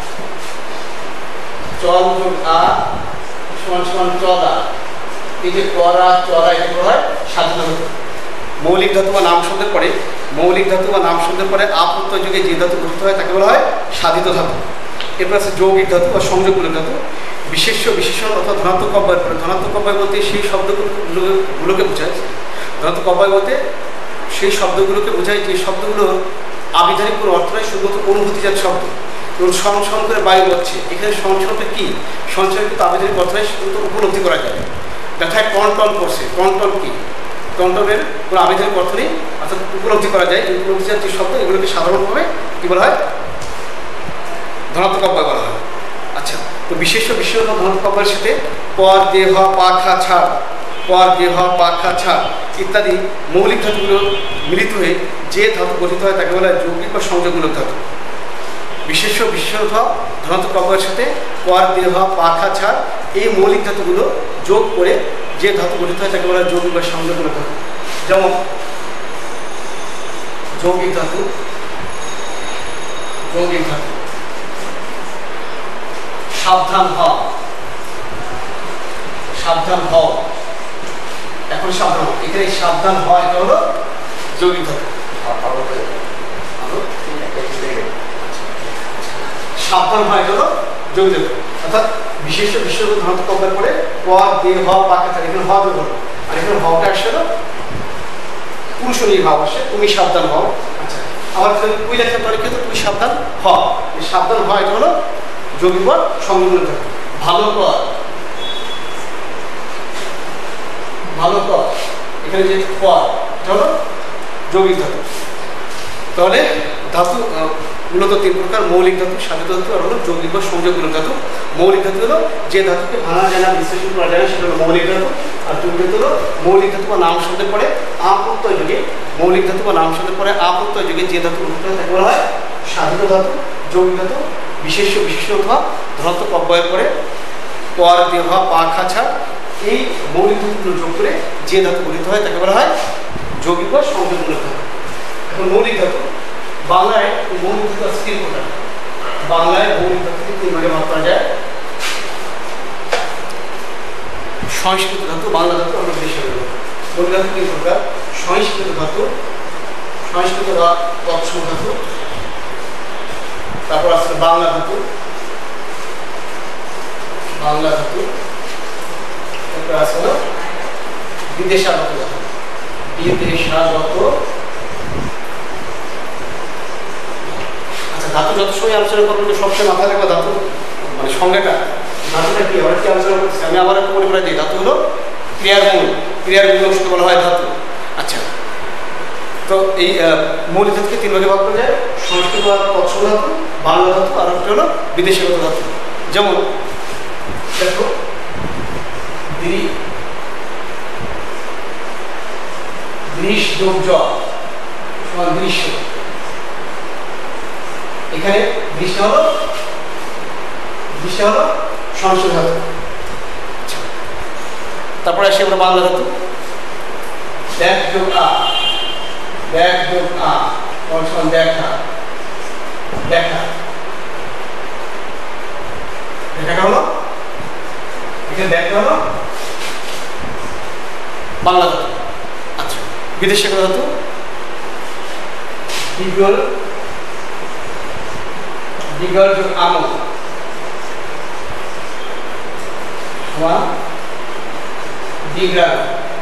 চল যোগ আ সমান সমান চলা। এই যে করা, চলা, এটা বলা হয় সাধিত ধাতু। মৌলিক ধাতু বা নাম শব্দের পরে, মৌলিক ধাতু বা নাম শব্দের পরে আ প্রত্যয় যুগে যে ধাতু গঠিত হয় তাকে বলা হয় সাধিত ধাতু। এরপর আছে যৌগিক ধাতু বা সংযোগমূলক ধাতু। বিশেষ্য বিশেষণ অর্থাৎ ধনাত্মক অব্যয়ের পরে, ধনাত্মক অব্যয় বলতে সেই শব্দগুলোকে বোঝায়, ধনাত্মক অব্যয় বলতে সেই শব্দগুলোকে বোঝায় যে শব্দগুলো আবিধানিক কোনো অর্থ নয়, শুধুমাত্র অনুভূতিজাত শব্দ। এবং সং সং করে বায়ু হচ্ছে, এখানে সংশয়টা কি? সংশয় কিন্তু আবিধানিক অর্থ নয়, শুধুমাত্র উপলব্ধি করা যায়। ব্যথায় টন টন করছে, টন টন কি? টনটনের কোনো আবিধানিক অর্থ নেই, অর্থাৎ উপলব্ধি করা যায়। এই উপলব্ধিজাত যে শব্দ এগুলোকে সাধারণভাবে কী বলা হয়? ধনাত্মক অব্যয় বলা হয়। আচ্ছা, তো বিশেষ্য বিশেষ ধনাত্মক অব্যয়ের সাথে পর, দেহ, পাখা, ছাড়, পর, দেহ, পাখা, ছাড় ইত্যাদি মৌলিক ধাতুগুলো মিলিত হয়ে যে ধাতু গঠিত হয় তাকে বলা হয় যৌগিক বা সংযোগমূলক ধাতু। বিশেষ্য বিশেষ ধনাত্মক অব্যয়ের সাথে পর, দেহ, পাখা, ছাড় এই মৌলিক ধাতুগুলো যোগ করে যে ধাতু গঠিত হয় তাকে বলা হয় যৌগিক বা সংযোগমূলক ধাতু। যেমন যৌগিক ধাতু, যৌগিক ধাতু সাবধান হও, সাবধান হও, এখন সাবধান, এখানে সাবধান হওয়া এটা হলো যৌগিক ধাতু। সাবধান হয় এটা হলো যৌগিক ধাতু, অর্থাৎ বিশেষ বিশেষ ধনাত্মক অব্যয়ের পরে পর, দেহ, পাখা, ছাড় এখানে হওয়া ব্যবহার, আর এখানে হওয়াটা আসছে না পুরুষনীয় ভাব আসে, তুমি সাবধান হও। আচ্ছা, আমার তুই লেখার পরে কিন্তু তুমি সাবধান হও, সাবধান হওয়া এটা হলো যৌগিক পদ সংযোগমূলক ধাতু। ভালো পদ, ভালো পদ, এখানে যে পদ এটা হলো যৌগিক ধাতু। তাহলে ধাতু মূলত তিন প্রকার, মৌলিক ধাতু, সাধিত ধাতু আর হলো যৌগিক বা সংযোগমূলক ধাতু। মৌলিক ধাতু হলো যে ধাতুকে ভাঙা যায় না, বিশ্লেষণ করা যায় না, সেটা হলো মৌলিক ধাতু। আর যৌগিক ধাতু হলো মৌলিক ধাতু বা নাম শব্দের পরে আপ্রত্যয় যুগে, মৌলিক ধাতু বা নাম শব্দের পরে আপ্রত্যয় যুগে যে ধাতু গঠিত হয় তাকে বলা হয় সাধিত ধাতু। যৌগিক ধাতু বিশেষ বিশেষ অথবা ধনাত্মক অব্যয়ের পরে পর দেহ পা খাছা এই মৌলিক ধাতুগুলো যোগ করে যে ধাতু গঠিত হয় তাকে বলা হয় যৌগিক বা সংযোগমূলক ধাতু। এখন মৌলিক ধাতু, বাংলায় মৌলিক ধাতু আছে তিন প্রকার। বাংলায় মৌলিক ধাতুকে তিন ভাগে ভাগ করা যায়। সংস্কৃত ধাতু, বাংলা ধাতু, আমরা বিদেশি ধাতু। মৌলিক ধাতু তিন প্রকার, সংস্কৃত ধাতু, সংস্কৃত বা তৎসম ধাতু, তারপর আসলে বাংলা ধাতু, বাংলা ধাতু, তারপর আসলে বিদেশাগত ধাতু, বিদেশাগত। আচ্ছা, ধাতু যত সময় আলোচনা করবো সবসময় মাথায় রাখবো ধাতু মানে সংজ্ঞাটা, ধাতুটা কি আমরা কি আলোচনা করছি। আমি আবার একটু মনে করা দিই, ধাতু হলো ক্রিয়ার মূল, ক্রিয়ার মূল অংশকে বলা হয় ধাতু। আচ্ছা, তো এই মৌলিক ধাতুকে তিন ভাগে ভাগ করা যায়, সংস্কৃত বা তৎসম ধাতু, বাংলা ধাতু আর একটা হলো বিদেশাগত ধাতু। যেমন দেখো দৃশ যোগ জ সমান দৃশ্য, এখানে দৃশ্য হলো দৃশ্য হলো সংস্কৃত ধাতু। তারপরে আসি আমরা বাংলা ধাতু, দেখ যোগ আ, দেখ যোগ আ সমান দেখা, দেখা, দেখাটা হলো এখানে দেখা হলো বাংলা ধাতু। আচ্ছা, বিদেশাগত ধাতু, বিগল, বিগল যোগ আম সমান বিগ্রাম,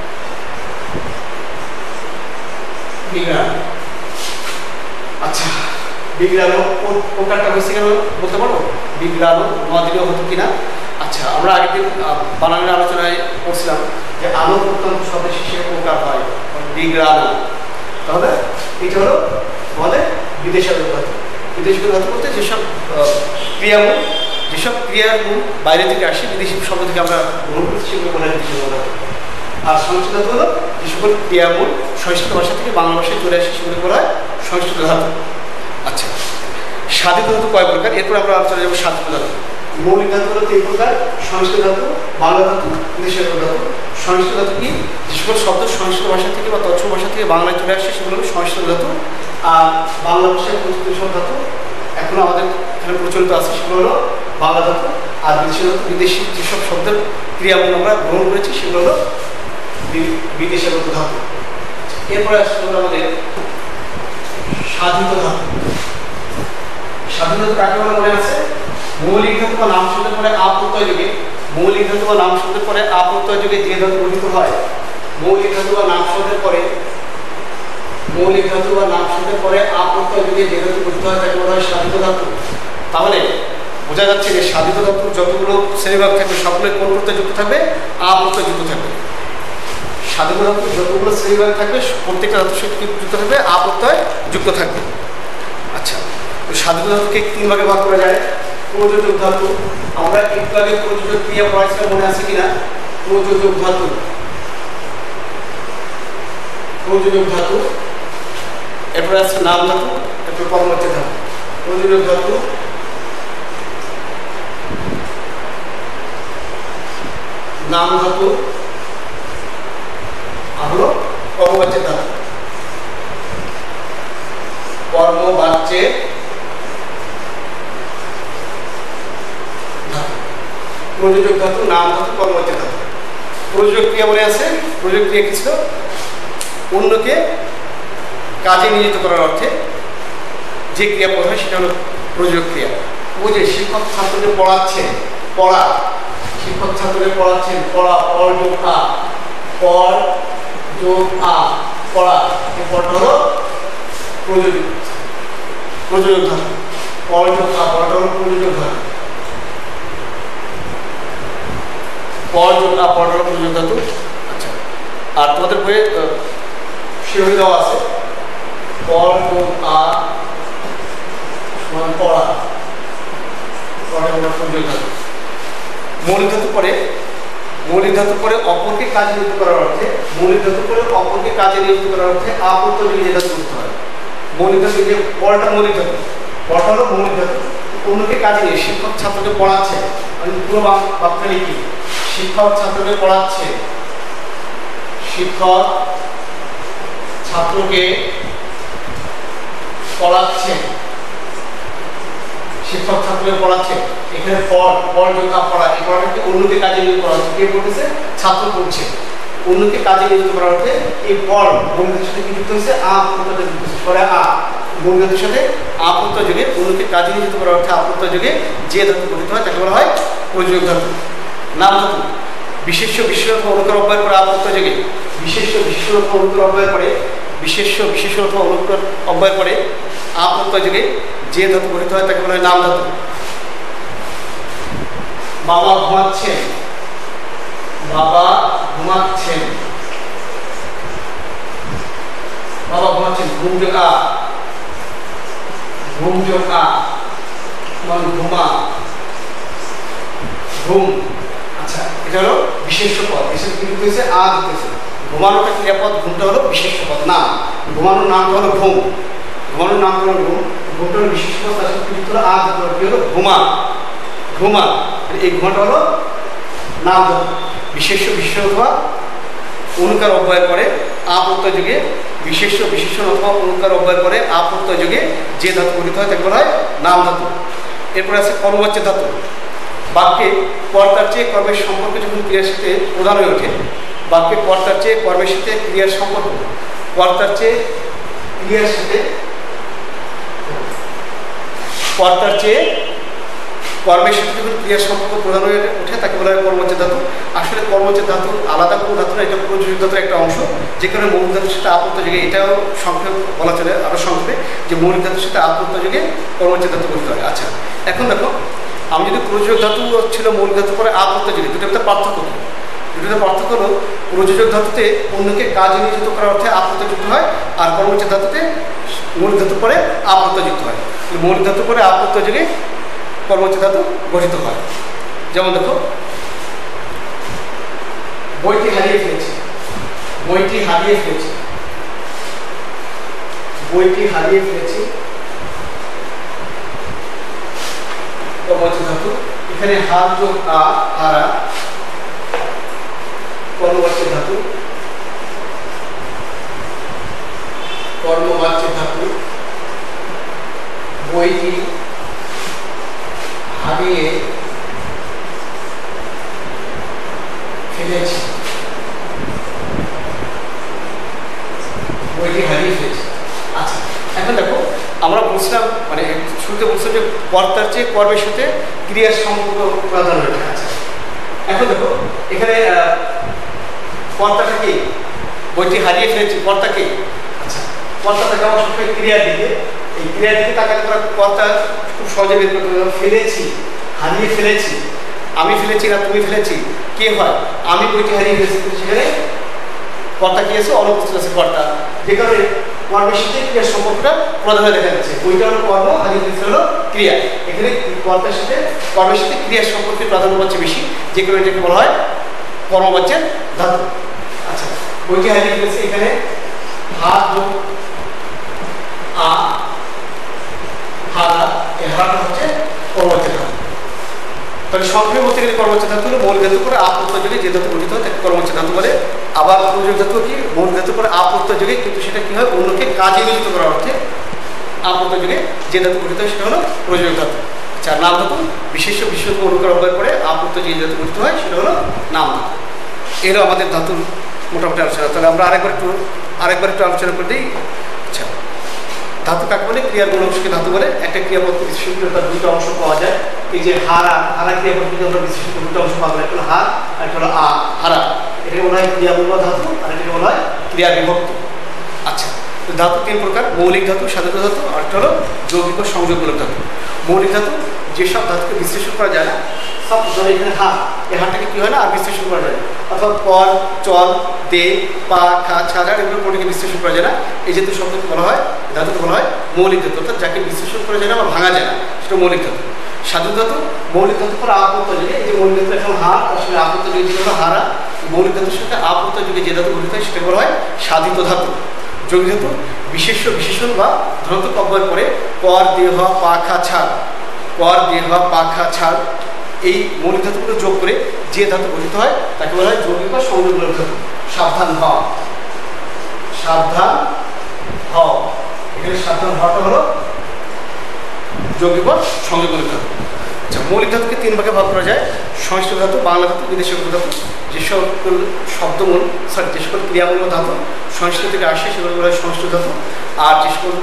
বিগ্রাম। আচ্ছা, বিগ্রাম প্রকারটা হয়েছে কেন বলতে পারবো? বিগ্রাম নদিনেও হতো কিনা। আচ্ছা, আমরা আগের দিন বানানের আলোচনায় করছিলাম যে আলো প্রত্যন্ত শব্দের শেষে প্রকার হয় বিগ্রাম। তাহলে এটা হলো বলে বিদেশাগত ধাতু। বিদেশাগত ধাতু বলতে যেসব ক্রিয়ামূল, যেসব ক্রিয়ার মূল বাইরে থেকে আসে, বিদেশি শব্দ থেকে আমরা গ্রহণ করছি, সেগুলো বলা হয় বিদেশাগত ধাতু। আর সংস্কৃত ধাতু হলো যে সকল ক্রিয়ামূল সংস্কৃত ভাষা থেকে বাংলা ভাষায় চলে আসে, সেগুলো বলা হয় সংস্কৃত ধাতু। আচ্ছা, সাধিত ধাতু কয় প্রকার? এরপর আমরা আলোচনা যাবো সাধিত ধাতু। মৌলিক ধাতু হলো তিন প্রকার, সংস্কৃত ধাতু, বাংলা ধাতু, বিদেশাগত ধাতু। সংস্কৃত ধাতু কি? যে সকল শব্দ সংস্কৃত ভাষা থেকে বা তৎসম ভাষা থেকে বাংলায় চলে আসছে সেগুলো হলো সংস্কৃত ধাতু। আর বাংলা ভাষায় প্রচলিত সব ধাতু এখনো আমাদের এখানে প্রচলিত আছে সেগুলো হলো বাংলা ধাতু। আর বিদেশি ধাতু, বিদেশি যেসব শব্দের ক্রিয়ামূল আমরা গ্রহণ করেছি সেগুলো হলো বিদেশাগত ধাতু। এরপরে আসছে হলো আমাদের সাধিত ধাতু। সাধিত ধাতু কাকে বলে মনে আছে? মৌলিক ধাতু বা নাম শব্দের পরে আ প্রত্যয় যুগে, মৌলিক ধাতু বা নাম শব্দের পরে আ প্রত্যয় যুগে যে ধাতু গঠিত হয়, মৌলিক ধাতু বা নাম শব্দের পরে মৌলিক ধাতু বা নাম শব্দের পরে আ প্রত্যয় যুগে যে ধাতু গঠিত হয় তাকে বলা হয় সাধিত ধাতু। তাহলে বোঝা যাচ্ছে যে সাধিত ধাতুর যতগুলো শ্রেণীভাগ থাকবে সবগুলো কোন প্রত্যয় যুক্ত থাকবে? আ প্রত্যয় যুক্ত থাকবে। সাধিত ধাতুর যতগুলো শ্রেণীভাগ থাকবে প্রত্যেকটা ধাতুর সাথে যুক্ত থাকবে, আ প্রত্যয় যুক্ত থাকবে। আচ্ছা, তো সাধিত ধাতুকে তিন ভাগে ভাগ করা যায়। প্রযোজক ধাতু, আমরা একটু আগে প্রযোজক ক্রিয়া পড়াইছিলাম, মনে আছে কিনা? প্রযোজক ধাতু, প্রযোজক ধাতু। এরপরে আছে নাম ধাতু, এরপর পরবর্তী ধাতু। প্রযোজক ধাতু, নাম ধাতু আর হলো কর্মবাচ্যের ধাতু। কর্মবাচ্যের ধাতু, প্রযোজক ধাতু, নাম ধাতু, কর্মবাচ্যের ধাতু। প্রযোজক ক্রিয়া মনে আছে? প্রযোজক ক্রিয়া কি ছিল? অন্যকে কাজে নিয়োজিত করার অর্থে যে ক্রিয়া পদ হয় সেটা হলো প্রযোজক ক্রিয়া। ও যে শিক্ষক ছাত্রকে পড়াচ্ছেন, পড়া, শিক্ষক ছাত্রকে পড়াচ্ছেন, পড়া, পর যোগ আ, পর যোগ আ, পড়া, এই পড়টা হলো প্রযোজক প্রযোজক ধাতু। পর যোগ আ, পড়টা হলো প্রযোজক ধাতু। প্রযোজক ধাতু। আচ্ছা, আর তোমাদের বইয়ে শিরোহী দেওয়া আছে পর যোগ আ সমান পড়া পরে আমরা প্রযোজক ধাতু। মৌলিক ধাতু পরে মৌলিক ধাতু পরে অপরকে কাজে নিযুক্ত করার অর্থে মৌলিক ধাতু পরে অপরকে কাজে নিযুক্ত করার অর্থে আপত্তযোগী যে ধাতু করতে হয়। মৌলিক ধাতু যে পরটা মৌলিক ধাতু, পরটা হলো মৌলিক ধাতু। অন্যকে কাজে নিয়ে শিক্ষক ছাত্রকে পড়াচ্ছে, আমি পুরো বাক্যটা লিখি, শিক্ষক ছাত্রকে পড়াচ্ছে, শিক্ষক ছাত্রকে পড়াচ্ছে, শিক্ষক ছাত্রকে পড়াচ্ছে। এখানে পর পর যোগ পড়া, এই পড়াটাকে অন্যকে কাজে নিয়োগ করা হচ্ছে। কে বলতেছে? ছাত্র পড়ছে। অন্যকে কাজে নিয়োগ করা হচ্ছে এই পর বন্ধুদের সাথে কি যুক্ত হচ্ছে? আ প্রত্যয় যুক্ত হচ্ছে। পরে আ বন্ধুদের সাথে আ প্রত্যয় যোগে অন্যকে কাজে নিয়োগ করা হচ্ছে। আ প্রত্যয় যোগে যে ধাতু গঠিত হয় তাকে বলা হয় প্রযোজক ধাতু। নাম ধাতু বিশেষ্য বিশেষণ অনুকার অব্যয় পরে আ প্রত্যয় যোগে বিশেষ্য বিশেষণ অনুকার অব্যয় পরে বিশেষ্য বিশেষণ অনুকার অব্যয় পরে আ প্রত্যয় যোগে যে ধাতু গঠিত হয় তাকে বলা হয় নাম ধাতু। বাবা ঘুমাচ্ছেন, বাবা ঘুমাচ্ছেন, বাবা ঘুমাচ্ছেন। ঘুম যোগ আ, ঘুম যোগ আ মানে ঘুমা, ঘুম। আচ্ছা, এটা হলো বিশেষ্য পদ। এসে কি হয়েছে? আ দিতেছে। ঘুমানোটা ক্রিয়াপদ, ঘুমটা হলো বিশেষ্য পদ। নাম ঘুমানোর নামটা হলো ঘুম, ঘুমানোর নাম হলো ঘুম, ঘুমটা হলো বিশেষ্য পদ। তার সাথে কি হলো? আ কি হলো? ঘুমা, ঘুমা। এই ঘুমাটা হলো নাম ধাতু। বিশেষ্য বিশেষণ অথবা অনুকার অব্যয় করে আ প্রত্যয় যোগে বিশেষ্য বিশেষণ অথবা অনুকার অব্যয় করে আ প্রত্যয় যোগে যে ধাতু গঠিত হয় তাকে বলা হয় নাম ধাতু। এরপরে আছে কর্মবাচ্যের ধাতু। বাক্যে কর্তার চেয়ে কর্মের সম্পর্ক যখন ক্রিয়ার সাথে প্রধান হয়ে ওঠে, বাক্যে কর্তার চেয়ে কর্মের সাথে ক্রিয়ার সম্পর্ক, কর্তার চেয়ে ক্রিয়ার সাথে কর্তার চেয়ে কর্মের সাথে যখন ক্রিয়ার সম্পর্ক প্রধান হয়ে ওঠে তাকে বলা হয় কর্মবাচ্যের ধাতু। আসলে কর্মবাচ্যের ধাতু আলাদা কোনো ধাতু না, এটা প্রযোজক ধাতুর একটা অংশ। যে কারণে মৌলিক ধাতুর সাথে আপত্ত যোগে, এটাও সংক্ষেপ বলা চলে আরও সংক্ষেপে, যে মৌলিক ধাতুর সাথে আপত্ত যোগে কর্মবাচ্যের ধাতু করতে হয়। আচ্ছা, এখন দেখো, আমি যদি প্রযোজক ধাতু ছিল মৌলিক ধাতু পরে আপত্ত যোগে, দুটোর মধ্যে পার্থক্য কী? দুটোতে পার্থক্য হলো প্রযোজক ধাতুতে অন্যকে কাজে নিয়োজিত করার অর্থে আপত্ত যুক্ত হয়, আর কর্মবাচ্যের ধাতুতে মৌলিক ধাতু পরে আপত্ত যুক্ত হয়। মৌলিক ধাতু পরে আপত্ত যোগে কর্মবাচ্য ধাতু গঠিত হয়। যেমন দেখো, বইটি হারিয়ে ফেলেছি, বইটি হারিয়ে ফেলেছি, বইটি হারিয়ে ফেলেছি কর্মবাচ্য ধাতু। এখানে হার যোগ আ, হারা কর্মবাচ্য ধাতু, কর্মবাচ্য ধাতু। বইটি হারিয়ে ফেলেছি, বইটি হারিয়ে ফেলেছি। আচ্ছা, এখন দেখো, আমরা বলছিলাম মানে শুরুতে বলছিলাম যে কর্তার চেয়ে কর্মের সাথে ক্রিয়ার সম্পর্ক প্রধান হয়ে থাকে। আচ্ছা, এখন দেখো এখানে কর্তাটা কি? বইটি হারিয়ে ফেলেছি, কর্তা কি? আচ্ছা, কর্তা থাকে আমার সবসময় ক্রিয়ার দিকে। এই ক্রিয়ার দিকে তাকালে তোরা কর্তা খুব সহজে বের করতে হবে। ফেলেছি, হারিয়ে ফেলেছি, আমি ফেলেছি না তুমি ফেলেছি, কে হয়? আমি বইটি হারিয়ে ফেলেছি, সেখানে কর্তা কি আছে? অনুপস্থিত আছে কর্তা। যে কারণে কর্মের সাথে ক্রিয়ার সম্পর্কটা প্রধান দেখা যাচ্ছে। বইটা হলো কর্ম, হারিয়ে ফেলেছি হলো ক্রিয়া। এখানে কর্তার সাথে কর্মের সাথে ক্রিয়ার সম্পর্কে প্রাধান্য পাচ্ছে বেশি, যে কারণে এটাকে বলা হয় কর্মবাচ্যের ধাতু। আচ্ছা, বইটি হারিয়ে ফেলেছি, এখানে হাত যোগ আ, হারা, এই হারাটা হচ্ছে কর্মবাচ্যের ধাতু। তাহলে সংক্ষেপে বলতে গেলে কর্মবাচ্য ধাতু হলো মৌলিক ধাতু করে আপ প্রত্যয় যোগে যে ধাতু গঠিত হয় তাকে কর্মবাচ্য ধাতু বলে। আবার প্রযোজক ধাতু কি? মৌলিক ধাতু করে আপ প্রত্যয় যোগে, কিন্তু সেটা কি হয়? অন্যকে কাজে নিয়োজিত করার অর্থে আপ প্রত্যয় যোগে যে ধাতু গঠিত হয় সেটা হলো প্রযোজক ধাতু। আচ্ছা, নাম ধাতু বিশেষ্য বিশেষণ অনুকার অব্যয় করে আপ প্রত্যয় যে ধাতু গঠিত হয় সেটা হলো নাম ধাতু। এর আমাদের ধাতুর মোটামুটি আলোচনা। তাহলে আমরা আরেকবার একটু আরেকবার একটু আলোচনা করে দিই। আচ্ছা, ধাতু কাকে বলে? ক্রিয়ার মূল অংশকে ধাতু বলে। একটা ক্রিয়াপদ বিশ্লেষণ করে তার দুটো অংশ পাওয়া যায়। এই যে হারা, হারা ক্রিয়াপদ থেকে আমরা বিশ্লেষণ করে দুটো অংশ পাবো, একটা হলো হার আর একটা হলো আ, হারা। এটাকে বলা হয় ক্রিয়ামূল ধাতু, আর এটাকে বলা হয় ক্রিয়া বিভক্ত। আচ্ছা, তো ধাতু তিন প্রকার: মৌলিক ধাতু, সাধিত ধাতু, আর একটা হলো যৌগিক ও সংযোগমূলক ধাতু। মৌলিক ধাতু যেসব ধাতুকে বিশ্লেষণ করা যায় না, সাপোজ ধরো এখানে হাড়, এই হাড়টাকে কি হয় না আর বিশ্লেষণ করা যায়, অথবা পর, চল, দে, পা, খা, ছাড়া এগুলো কোনোটাকে বিশ্লেষণ করা যায় না। এই যেহেতু শব্দকে বলা হয়, ধাতুকে বলা হয় মৌলিক ধাতু, অর্থাৎ যাকে বিশ্লেষণ করা যায় না বা ভাঙা যায় না সেটা মৌলিক ধাতু। সাধু ধাতু মৌলিক ধাতু পরে আপত্ত যুগে, এই যে মৌলিক ধাতু এখন হাড়, তার সঙ্গে আপত্ত যুগে যেগুলো হারা, মৌলিক ধাতুর সাথে আপত্ত যুগে যে ধাতু গঠিত হয় সেটাকে বলা হয় সাধিত ধাতু। যৌগিক ধাতু বিশেষ্য বিশেষণ বা ধনাত্মক অব্যয়ের পরে পর, দিয়ে হওয়া, পা, খা, ছাড়, পর, দিয়ে হওয়া, পা, খা, ছাড় এই মৌলিক ধাতুগুলো যোগ করে যে ধাতু গঠিত হয় তাকে বলা হয় যৌগিক বা সংযোগমূলক ধাতু। সাবধান হও, সাবধান হও, এখানে সাবধান হওয়াটা হলো যৌগিক বা সংযোগমূলক ধাতু। আচ্ছা, মৌলিক ধাতুকে তিন ভাগে ভাগ করা যায়: সংশ্লিষ্ট ধাতু, বাংলা ধাতু, বিদেশি ধাতু। যে সকল শব্দমূল সরি যে সকল ক্রিয়ামূলক ধাতু সংশ্লিষ্ট থেকে আসে সেগুলো বলা হয় সংশ্লিষ্ট ধাতু। আর যে সকল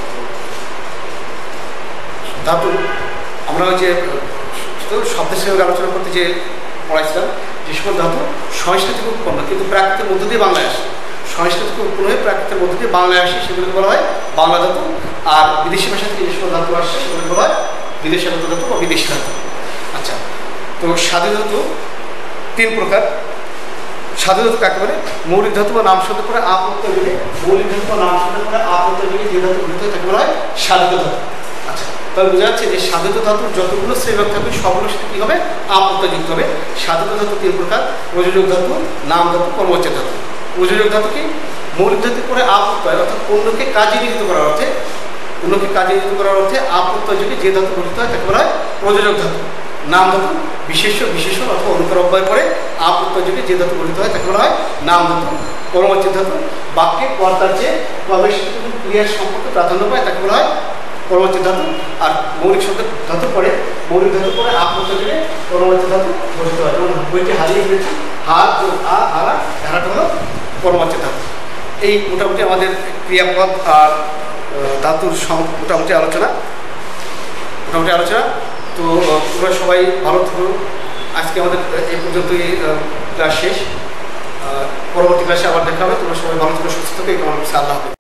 ধাতু আমরা যে শব্দের সঙ্গে আলোচনা করতে যে পড়াইছিলাম, যে সকল ধাতু সংস্কৃত থেকে উৎপন্ন কিন্তু প্রাকৃতের মধ্য দিয়ে বাংলায় আসে, সংস্কৃত থেকে উৎপন্ন হয়ে প্রাকৃতের মধ্য দিয়ে বাংলায় আসে সেগুলোকে বলা হয় বাংলা ধাতু। আর বিদেশি ভাষা থেকে যে সকল ধাতু আসছে সেগুলোকে বলা হয় বিদেশি ধাতু ধাতু বা বিদেশি ধাতু। আচ্ছা, তো সাধু ধাতু তিন প্রকার। সাধু ধাতু কাকে বলে? মৌলিক ধাতু বা নাম শব্দ করে আপত্ত মিলে, মৌলিক ধাতু বা নাম শব্দ করে আপত্ত মিলে যে ধাতু গঠিত হয় তাকে বলা হয় সাধিত ধাতু। আচ্ছা, তাহলে বোঝা যাচ্ছে যে সাধিত ধাতুর যতগুলো শ্রেণীভাগ থাকবে সবগুলোর সাথে কী হবে? আপত্ত যুক্ত হবে। সাধিত ধাতু তিন প্রকার: প্রযোজক ধাতু, নাম ধাতু, কর্মবাচ্য ধাতু। প্রযোজক ধাতু কি? মৌলিক ধাতু করে আপত্ত হয়, অর্থাৎ অন্যকে কাজে নিয়োজিত করার অর্থে, অন্যকে কাজে নিয়োজিত করার অর্থে আপত্ত যুগে যে ধাতু গঠিত হয় তাকে বলা হয় প্রযোজক ধাতু। নাম ধাতু বিশেষ্য বিশেষণ অথবা অনুকার অব্যয় করে আপত্ত যুগে যে ধাতু গঠিত হয় তাকে বলা হয় নাম ধাতু। কর্মবাচ্য ধাতু বাক্যে কর্তার চেয়ে প্রবেশিত ক্রিয়ার সম্পর্কে প্রাধান্য পায় তাকে বলা হয় কর্মবাচ্য ধাতু। আর মৌলিক শব্দ ধাতু পরে মৌলিক ধাতু পরে আপত্ত যুগে কর্মবাচ্য ধাতু গঠিত হয়। যেমন বইটি হারিয়ে ফেলেছি, হার যোগ আ হারা, হারাটা হলো কর্মবাচ্য ধাতু। এই মোটামুটি আমাদের ক্রিয়াপদ আর ধাতুর মোটামুটি আলোচনা মোটামুটি আলোচনা তো তোমরা সবাই ভালো থাকো। আজকে আমাদের এই পর্যন্তই ক্লাস শেষ। পরবর্তী ক্লাসে আবার দেখা হবে। তোমরা সবাই ভালো থাকো, সুস্থ থাকো। এই কামনা করছি। আল্লাহ হাফেজ।